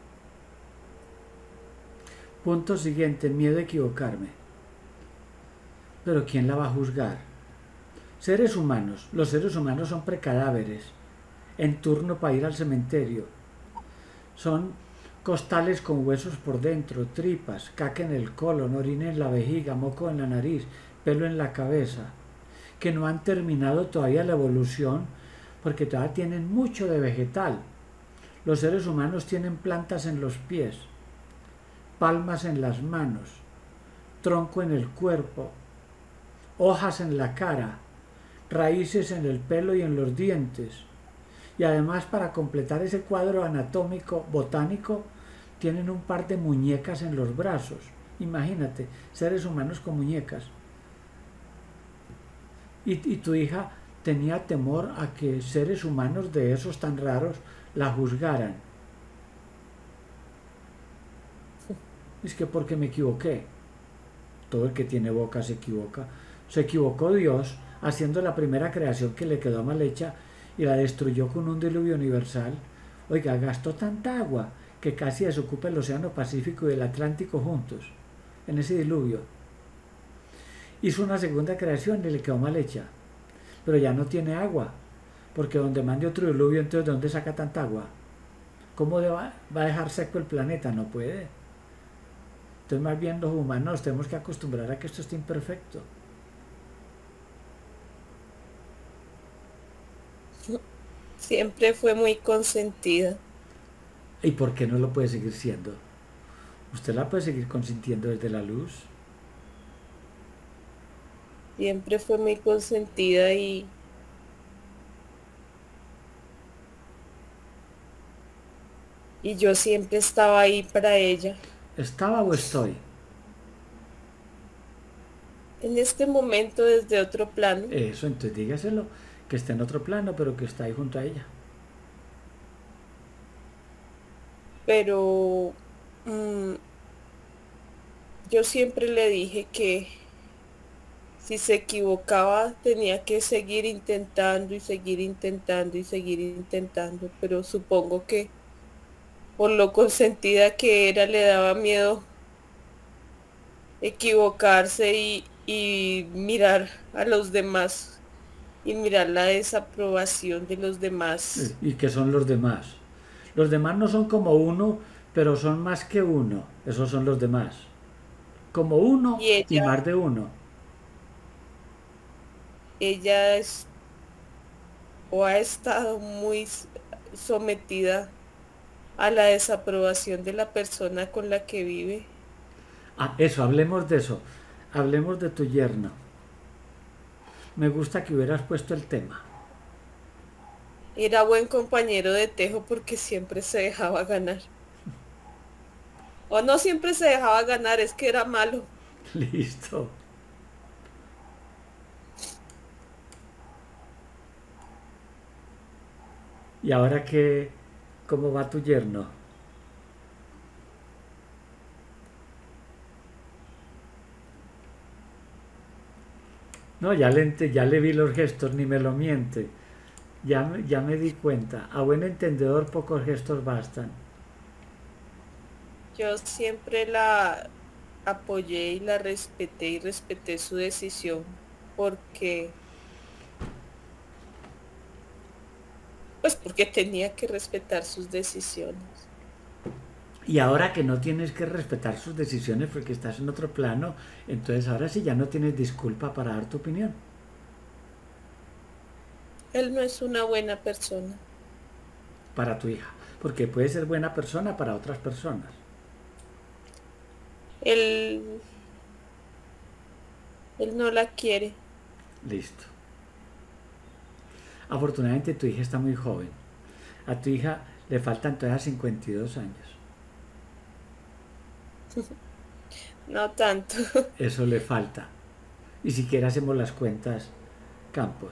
B: Punto siguiente, miedo a equivocarme. Pero ¿quién la va a juzgar? Seres humanos. Los seres humanos son precadáveres, en turno para ir al cementerio. Son costales con huesos por dentro, tripas, caca en el colon, orina en la vejiga, moco en la nariz, pelo en la cabeza, que no han terminado todavía la evolución porque todavía tienen mucho de vegetal. Los seres humanos tienen plantas en los pies, palmas en las manos, tronco en el cuerpo, hojas en la cara, raíces en el pelo y en los dientes. Y además, para completar ese cuadro anatómico botánico, tienen un par de muñecas en los brazos. Imagínate, seres humanos con muñecas. Y, y tu hija tenía temor a que seres humanos de esos tan raros la juzgaran. Es que porque me equivoqué. Todo el que tiene boca se equivoca. Se equivocó Dios haciendo la primera creación que le quedó mal hecha y la destruyó con un diluvio universal. Oiga, gastó tanta agua que casi desocupa el Océano Pacífico y el Atlántico juntos, en ese diluvio. Hizo una segunda creación y le quedó mal hecha, pero ya no tiene agua, porque donde mande otro diluvio, entonces ¿de dónde saca tanta agua? ¿Cómo va a dejar seco el planeta? No puede. Entonces, más bien los humanos nos tenemos que acostumbrar a que esto esté imperfecto.
C: Siempre fue muy consentida.
B: ¿Y por qué no lo puede seguir siendo? Usted la puede seguir consintiendo desde la luz.
C: Siempre fue muy consentida y y yo siempre estaba ahí para ella.
B: ¿Estaba o estoy?
C: En este momento desde otro plano.
B: Eso, entonces dígaselo, que está en otro plano, pero que está ahí junto a ella.
C: Pero mmm, yo siempre le dije que si se equivocaba tenía que seguir intentando y seguir intentando y seguir intentando, pero supongo que por lo consentida que era le daba miedo equivocarse y, y mirar a los demás y mirar la desaprobación de los demás.
B: ¿Y qué son los demás? Los demás no son como uno, pero son más que uno. Esos son los demás. Como uno
C: Y
B: y
C: ella,
B: más de uno.
C: ella es o ha estado muy sometida a la desaprobación de la persona con la que vive.
B: Ah, eso, hablemos de eso. Hablemos de tu yerno. Me gusta que hubieras puesto el tema.
C: Era buen compañero de tejo porque siempre se dejaba ganar. O no siempre se dejaba ganar, es que era malo.
B: Listo. ¿Y ahora qué? ¿Cómo va tu yerno? No, ya le, ya le vi los gestos, ni me lo miente. Ya, ya me di cuenta. A buen entendedor pocos gestos bastan.
C: Yo siempre la apoyé y la respeté y respeté su decisión porque pues porque tenía que respetar sus decisiones.
B: Y ahora que no tienes que respetar sus decisiones porque estás en otro plano, entonces ahora sí ya no tienes disculpa para dar tu opinión.
C: Él no es una buena persona.
B: Para tu hija. porque puede ser buena persona para otras personas.
C: Él, él no la quiere.
B: Listo. Afortunadamente tu hija está muy joven. A tu hija le faltan todavía cincuenta y dos años.
C: No tanto.
B: Eso le falta. Y siquiera hacemos las cuentas, Campos.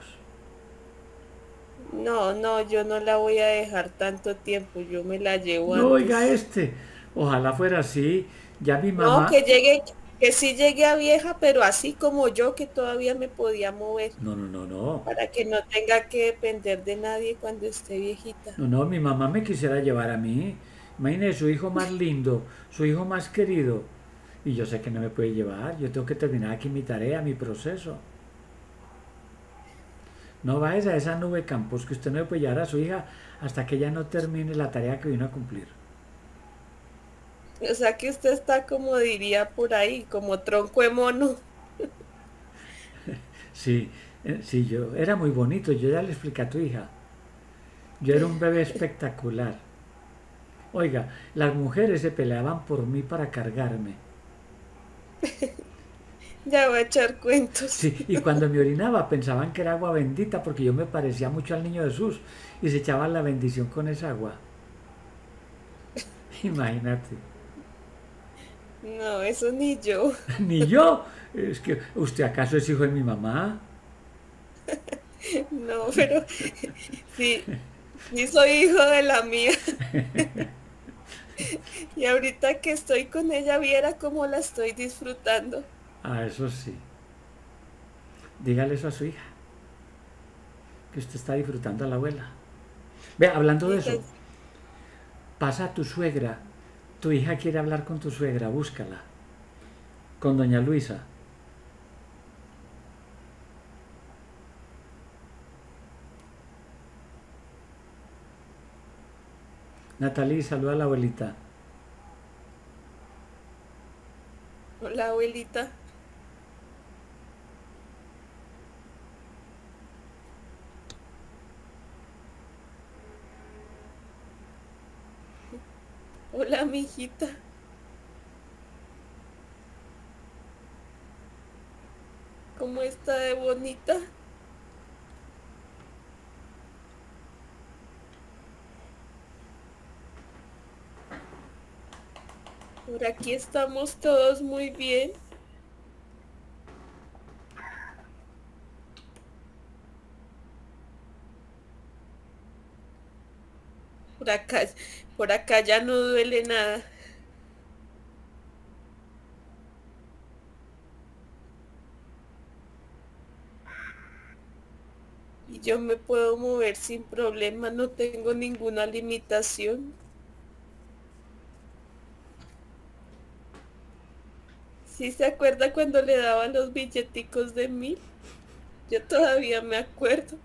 C: No, no, yo no la voy a dejar tanto tiempo, yo me la llevo
B: No, oiga
C: antes.
B: este. Ojalá fuera así. Ya mi
C: No,
B: mamá...
C: que llegue, que sí llegue a vieja, pero así como yo, que todavía me podía mover,
B: No, no, no, no.
C: para que no tenga que depender de nadie cuando esté viejita.
B: No, no, mi mamá me quisiera llevar a mí. Imagínese, su hijo más lindo, su hijo más querido. Y yo sé que no me puede llevar. Yo tengo que terminar aquí mi tarea, mi proceso. No vayas a esa nube, Campos, que usted no le puede llevar a su hija hasta que ella no termine la tarea que vino a cumplir.
C: O sea que usted está como diría por ahí, como tronco de mono.
B: Sí, eh, sí, yo era muy bonito. Yo ya le expliqué a tu hija. Yo era un bebé espectacular. Oiga, las mujeres se peleaban por mí para cargarme.
C: Ya voy a echar cuentos.
B: Sí, y cuando me orinaba pensaban que era agua bendita porque yo me parecía mucho al niño Jesús y se echaban la bendición con esa agua. Imagínate.
C: No, eso ni yo.
B: Ni yo. Es que, ¿usted acaso es hijo de mi mamá?
C: No, pero sí, sí soy hijo de la mía. Y ahorita que estoy con ella, viera cómo la estoy disfrutando.
B: Ah, eso sí. Dígale eso a su hija, que usted está disfrutando a la abuela. Ve, hablando de eso,
C: Diga,
B: pasa a tu suegra. Tu hija quiere hablar con tu suegra, búscala. Con doña Luisa. Natalie, saluda a la abuelita.
C: hola abuelita. Hola, mijita. ¿Cómo está de bonita? Por aquí estamos todos muy bien. Por acá, por acá ya no duele nada. Y yo me puedo mover sin problema, no tengo ninguna limitación. ¿Sí se acuerda cuando le daba los billeticos de mil? Yo todavía me acuerdo.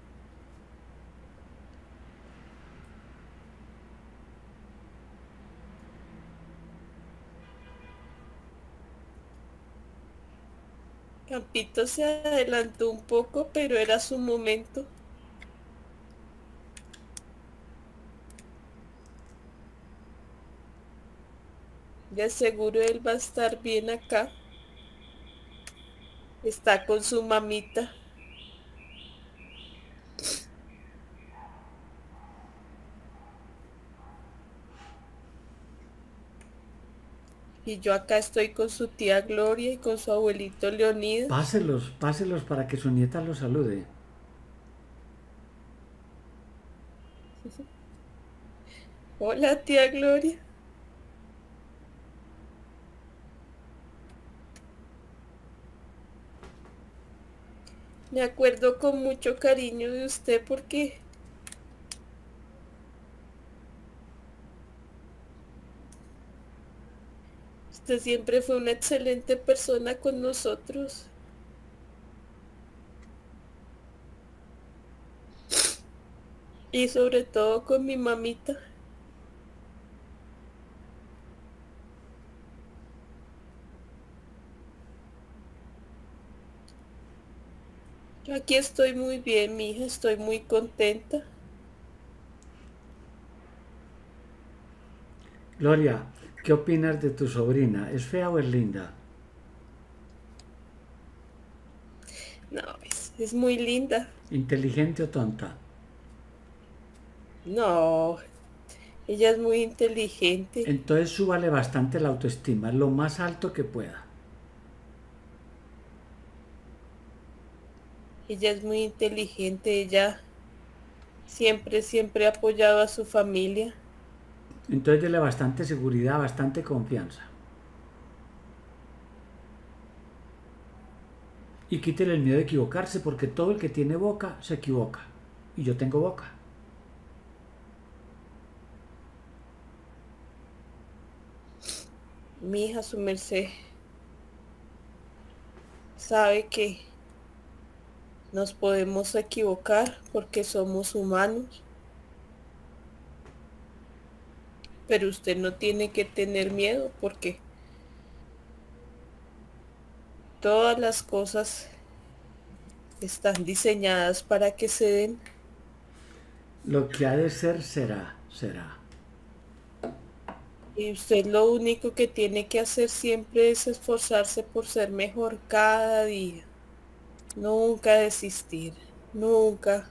C: Campito se adelantó un poco, pero era su momento. De seguro él va a estar bien acá. Está con su mamita. Y yo acá estoy con su tía Gloria y con su abuelito Leonidas.
B: Páselos, páselos para que su nieta los salude.
C: Hola, tía Gloria. Me acuerdo con mucho cariño de usted porque usted siempre fue una excelente persona con nosotros. Y sobre todo con mi mamita. Yo aquí estoy muy bien, mi hija, estoy muy contenta.
B: Gloria, ¿qué opinas de tu sobrina? ¿Es fea o es linda?
C: No, es, es muy linda.
B: ¿Inteligente o tonta?
C: No, ella es muy inteligente.
B: Entonces súbale bastante la autoestima, lo más alto que pueda.
C: Ella es muy inteligente. Ella siempre, siempre ha apoyado a su familia.
B: Entonces dele bastante seguridad, bastante confianza. Y quítele el miedo de equivocarse, porque todo el que tiene boca se equivoca. Y yo tengo boca.
C: Mi hija, su merced, sabe que nos podemos equivocar porque somos humanos, pero usted no tiene que tener miedo porque todas las cosas están diseñadas para que se den.
B: Lo que ha de ser, será, será.
C: Y usted lo único que tiene que hacer siempre es esforzarse por ser mejor cada día. Nunca desistir, nunca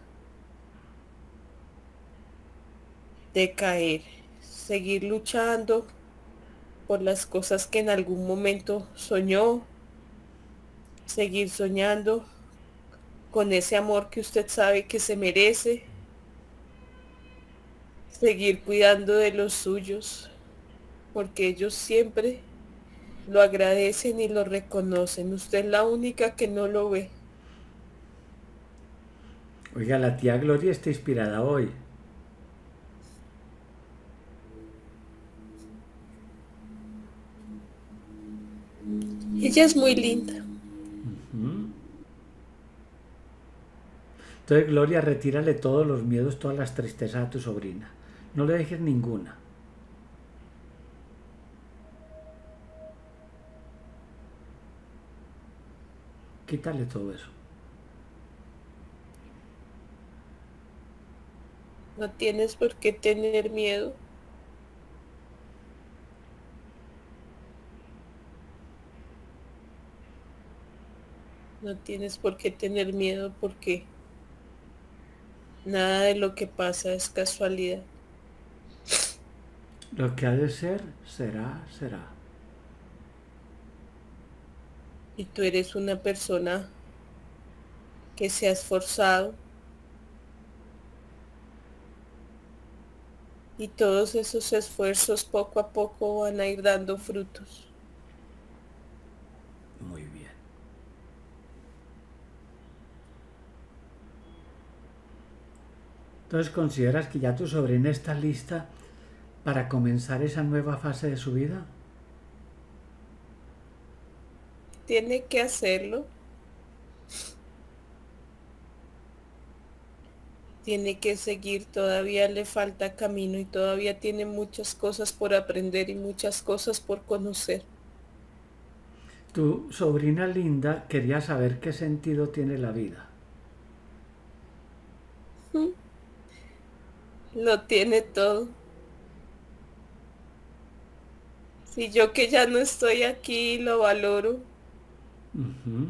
C: decaer. Seguir luchando por las cosas que en algún momento soñó. Seguir soñando con ese amor que usted sabe que se merece. Seguir cuidando de los suyos, porque ellos siempre lo agradecen y lo reconocen. Usted es la única que no lo ve.
B: Oiga, la tía Gloria está inspirada hoy.
C: Ella es muy linda.
B: Entonces, Gloria, retírale todos los miedos, todas las tristezas a tu sobrina. No le dejes ninguna. Quítale todo eso.
C: No tienes por qué tener miedo. No tienes por qué tener miedo porque nada de lo que pasa es casualidad.
B: Lo que ha de ser, será, será.
C: Y tú eres una persona que se ha esforzado. Y todos esos esfuerzos poco a poco van a ir dando frutos.
B: Muy bien. Entonces, ¿consideras que ya tu sobrina está lista para comenzar esa nueva fase de su vida?
C: Tiene que hacerlo. Tiene que seguir, todavía le falta camino y todavía tiene muchas cosas por aprender y muchas cosas por conocer.
B: Tu sobrina linda quería saber qué sentido tiene la vida.
C: Lo tiene todo. Si yo que ya no estoy aquí lo valoro.
B: Uh-huh.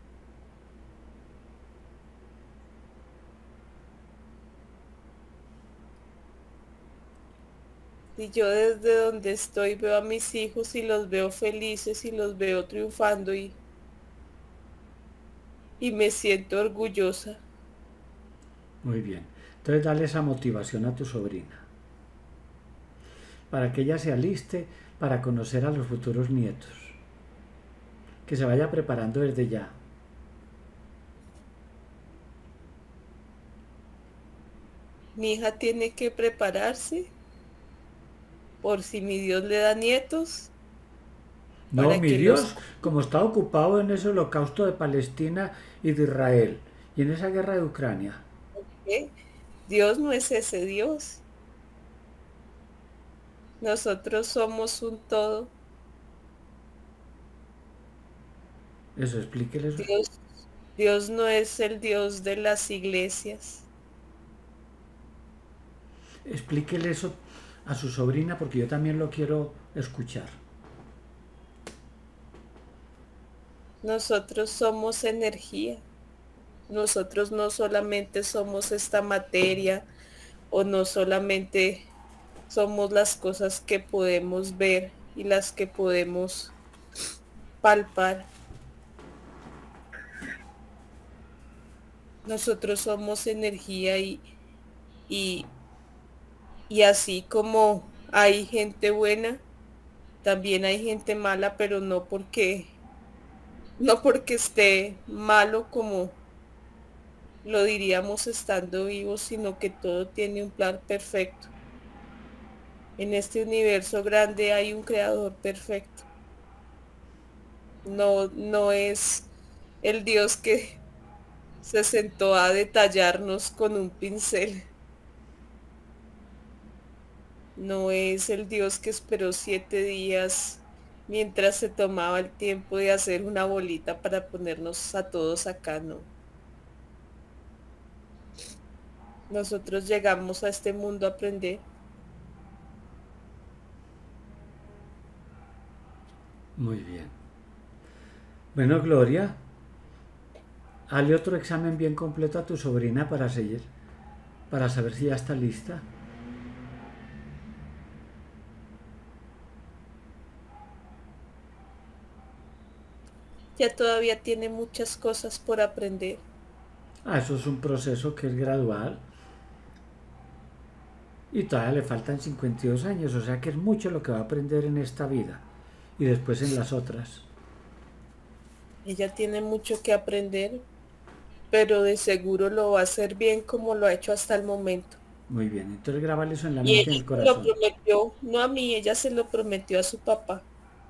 C: Si yo desde donde estoy veo a mis hijos y los veo felices y los veo triunfando y, y me siento orgullosa.
B: Muy bien. Entonces dale esa motivación a tu sobrina. Para que ella se aliste para conocer a los futuros nietos. Que se vaya preparando desde ya.
C: Mi hija tiene que prepararse por si mi Dios le da nietos.
B: No, mi Dios, los... como está ocupado en ese holocausto de Palestina y de Israel y en esa guerra de Ucrania.
C: ¿Qué? Dios no es ese Dios. Nosotros somos un todo.
B: Eso, explíquele eso.
C: Dios, Dios no es el Dios de las iglesias.
B: Explíquele eso a su sobrina, porque yo también lo quiero escuchar.
C: Nosotros somos energía. Nosotros no solamente somos esta materia o no solamente somos las cosas que podemos ver y las que podemos palpar. Nosotros somos energía y, y, y así como hay gente buena, también hay gente mala, pero no porque, no porque esté malo como lo diríamos estando vivos, sino que todo tiene un plan perfecto. En este universo grande hay un creador perfecto. No, no es el Dios que se sentó a detallarnos con un pincel. No es el Dios que esperó siete días mientras se tomaba el tiempo de hacer una bolita para ponernos a todos acá, no. Nosotros llegamos a este mundo a aprender.
B: Muy bien. Bueno, Gloria, hazle otro examen bien completo a tu sobrina para seguir, para saber si ya está lista.
C: Ya todavía tiene muchas cosas por aprender.
B: Ah, eso es un proceso que es gradual. Y todavía le faltan cincuenta y dos años, o sea que es mucho lo que va a aprender en esta vida y después en las otras.
C: Ella tiene mucho que aprender, pero de seguro lo va a hacer bien como lo ha hecho hasta el momento.
B: Muy bien, entonces grábale eso en la
C: Y
B: mente y en
C: ella
B: el
C: se lo
B: corazón.
C: prometió, no a mí, ella se lo prometió a su papá.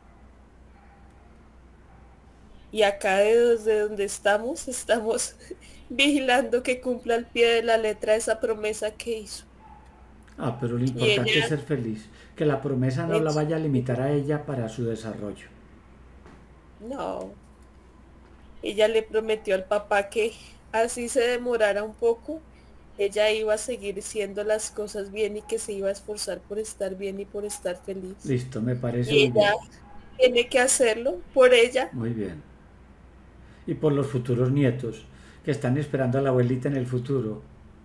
C: Y acá desde donde estamos, estamos vigilando que cumpla al pie de la letra esa promesa que hizo.
B: Ah, pero lo
C: Y
B: importante es
C: ella,
B: ser feliz, que la promesa no la
C: ella-
B: vaya a limitar a ella para su desarrollo.
C: no, ella le prometió al papá que así se demorara un poco, ella iba a seguir siendo las cosas bien y que se iba a esforzar por estar bien y por estar feliz.
B: Listo, me parece
C: Y
B: muy
C: ella
B: bien.
C: tiene que hacerlo por ella.
B: Muy bien. Y por los futuros nietos que están esperando a la abuelita en el futuro.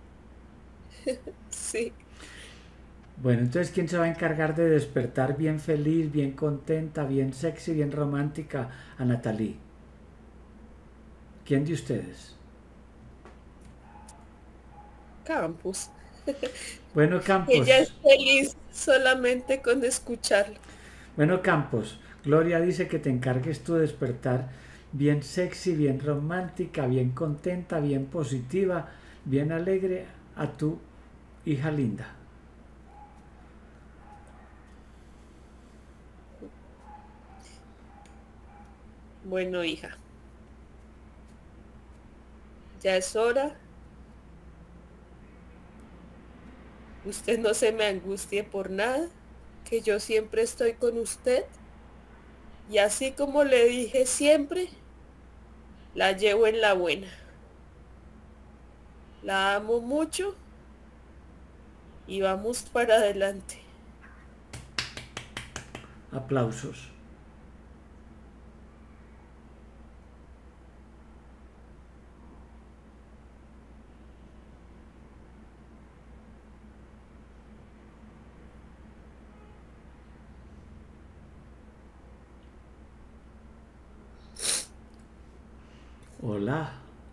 C: Sí.
B: Bueno, entonces, ¿quién se va a encargar de despertar bien feliz, bien contenta, bien sexy, bien romántica a Natalie? ¿Quién de ustedes?
C: Campos.
B: Bueno,
C: Ella es
B: Campos.
C: feliz solamente con escucharlo.
B: Bueno, Campos. Gloria dice que te encargues tú de despertar bien sexy, bien romántica, bien contenta, bien positiva, bien alegre a tu hija linda.
C: Bueno, hija, ya es hora. Usted no se me angustie por nada, que yo siempre estoy con usted. Y así como le dije siempre, la llevo en la buena. La amo mucho y vamos para adelante.
B: Aplausos. Hola.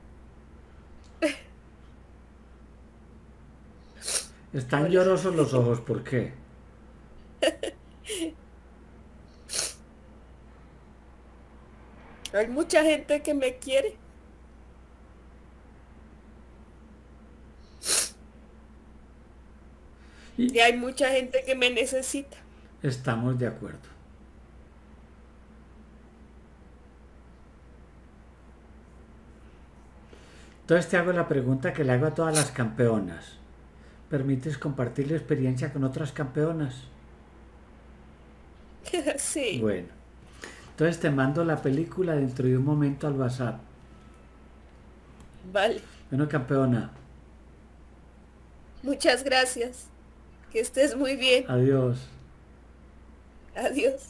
B: Están
C: Hola.
B: llorosos los ojos, ¿por qué?
C: Hay mucha gente que me quiere.
B: Y
C: Y hay mucha gente que me necesita.
B: estamos de acuerdo. Entonces te hago la pregunta que le hago a todas las campeonas. ¿Permites compartir la experiencia con otras campeonas?
C: Sí,
B: Bueno, entonces te mando la película dentro de un momento al WhatsApp.
C: vale.
B: Bueno, campeona,
C: Muchas gracias. Que estés muy bien.
B: Adiós.
C: Adiós.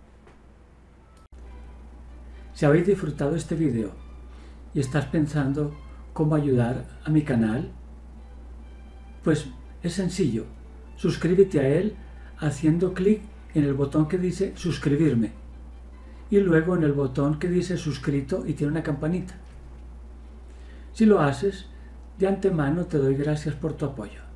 B: Si habéis disfrutado este video y estás pensando cómo ayudar a mi canal, pues es sencillo. Suscríbete a él haciendo clic en el botón que dice suscribirme y luego en el botón que dice suscrito y tiene una campanita. Si lo haces, de antemano te doy gracias por tu apoyo.